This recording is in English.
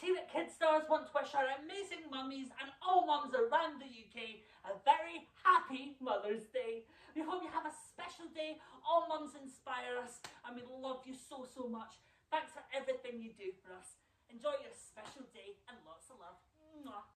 here at Kidstars want to wish our amazing mummies and all mums around the UK a very happy Mother's Day. We hope you have a special day. All mums inspire us and we love you so, so much. Thanks for everything you do for us. Enjoy your special day and lots of love. Mwah.